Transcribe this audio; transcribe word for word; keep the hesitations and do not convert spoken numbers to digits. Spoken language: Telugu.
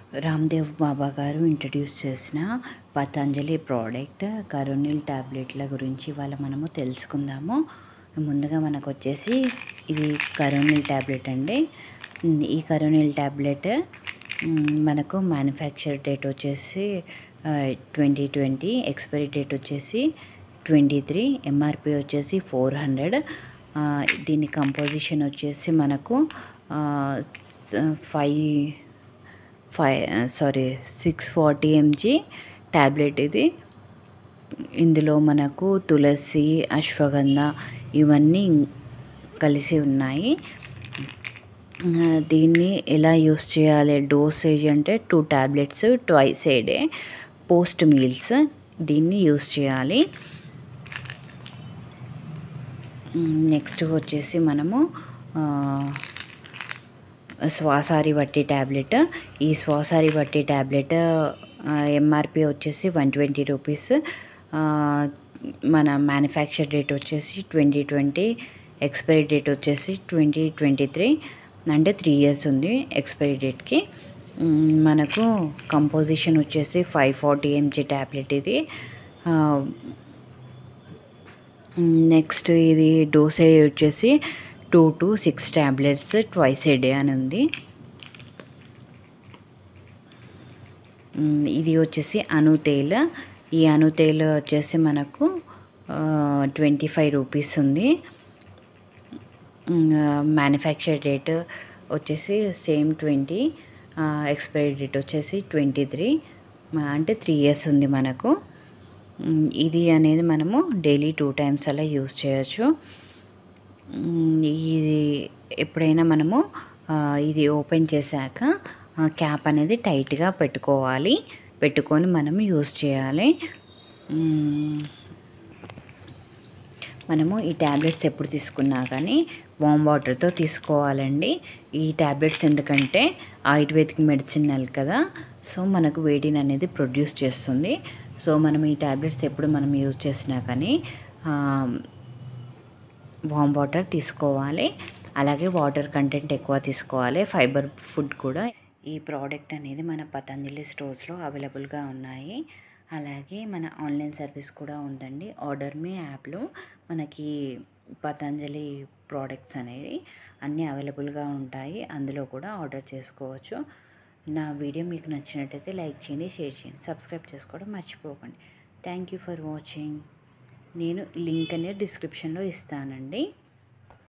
రామ్దేవ్ బాబా గారు ఇంట్రడ్యూస్ చేసిన పతంజలి ప్రోడక్ట్ కరోనిల్ ట్యాబ్లెట్ల గురించి ఇవాళ మనము తెలుసుకుందాము. ముందుగా మనకు వచ్చేసి ఇది కరోనిల్ ట్యాబ్లెట్ అండి. ఈ కరోనిల్ ట్యాబ్లెట్ మనకు మ్యానుఫ్యాక్చర్ డేట్ వచ్చేసి ట్వంటీ ట్వంటీ, ఎక్స్పైరీ డేట్ వచ్చేసి ట్వంటీ త్రీ, ఎంఆర్పి వచ్చేసి ఫోర్ హండ్రెడ్. దీని కంపోజిషన్ వచ్చేసి మనకు five five sorry six forty MG tablet ఇది. ఇందులో మనకు తులసి, అశ్వగంధ ఇవన్నీ కలిసి ఉన్నాయి. దీన్ని ఎలా యూస్ చేయాలి, డోసేజ్ అంటే two tablets twice a day post meals దీన్ని యూస్ చేయాలి. నెక్స్ట్ వచ్చేసి మనము స్వాసారి వట్టి ట్యాబ్లెట్. ఈ స్వాసారి వట్టి ట్యాబ్లెట్ ఎంఆర్పి వచ్చేసి వన్ ట్వంటీ రూపీస్. మన మ్యానుఫ్యాక్చర్ డేట్ వచ్చేసి ట్వంటీ ట్వంటీ, ఎక్స్పైరీ డేట్ వచ్చేసి ట్వంటీ ట్వంటీ త్రీ, అంటే త్రీ ఇయర్స్ ఉంది ఎక్స్పైరీ డేట్కి. మనకు కంపోజిషన్ వచ్చేసి ఫైవ్ ఫార్టీ ఎంజీ ట్యాబ్లెట్ ఇది. నెక్స్ట్ ఇది డోసేజ్ వచ్చేసి two to six tablets twice a day అని ఉంది. ఇది వచ్చేసి అనుతేల్. ఈ అనుతేల్ వచ్చేసి మనకు ట్వంటీ ఫైవ్ రూపీస్ ఉంది. మ్యానుఫ్యాక్చర్ డేట్ వచ్చేసి సేమ్ ట్వంటీ, ఎక్స్పైరీ డేట్ వచ్చేసి ట్వంటీ త్రీ, అంటే త్రీ ఇయర్స్ ఉంది మనకు. ఇది అనేది మనము డైలీ టూ టైమ్స్ అలా యూస్ చేయొచ్చు. ఇది ఎప్పుడైనా మనము ఇది ఓపెన్ చేశాక క్యాప్ అనేది టైట్గా పెట్టుకోవాలి, పెట్టుకొని మనం యూస్ చేయాలి. మనము ఈ ట్యాబ్లెట్స్ ఎప్పుడు తీసుకున్నా కానీ వామ్ వాటర్తో తీసుకోవాలండి. ఈ ట్యాబ్లెట్స్ ఎందుకంటే ఆయుర్వేదిక్ మెడిసినల్ కదా, సో మనకు వేడిని అనేది ప్రొడ్యూస్ చేస్తుంది. సో మనం ఈ ట్యాబ్లెట్స్ ఎప్పుడు మనం యూజ్ చేసినా కానీ వామ్ వాటర్ తీసుకోవాలి. అలాగే వాటర్ కంటెంట్ ఎక్కువ తీసుకోవాలి, ఫైబర్ ఫుడ్ కూడా. ఈ ప్రోడక్ట్ అనేది మన పతంజలి స్టోర్స్లో అవైలబుల్గా ఉన్నాయి. అలాగే మన ఆన్లైన్ సర్వీస్ కూడా ఉందండి. ఆర్డర్ మీ యాప్లో మనకి పతంజలి ప్రోడక్ట్స్ అనేవి అన్నీ అవైలబుల్గా ఉంటాయి, అందులో కూడా ఆర్డర్ చేసుకోవచ్చు. నా వీడియో మీకు నచ్చినట్టయితే లైక్ చేయండి, షేర్ చేయండి, సబ్స్క్రైబ్ చేసుకోవడం మర్చిపోకండి. Thank you for watching. నేను లింక్ అనేది డిస్క్రిప్షన్లో ఇస్తానండి.